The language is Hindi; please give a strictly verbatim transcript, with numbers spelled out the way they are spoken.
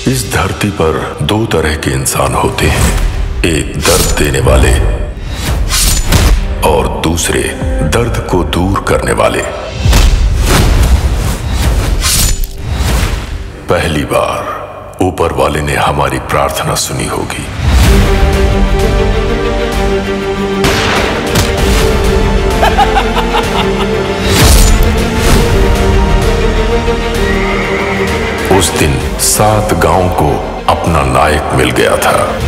इस धरती पर दो तरह के इंसान होते हैं, एक दर्द देने वाले और दूसरे दर्द को दूर करने वाले। पहली बार ऊपर वाले ने हमारी प्रार्थना सुनी होगी। उस दिन सात गांव को अपना नायक मिल गया था।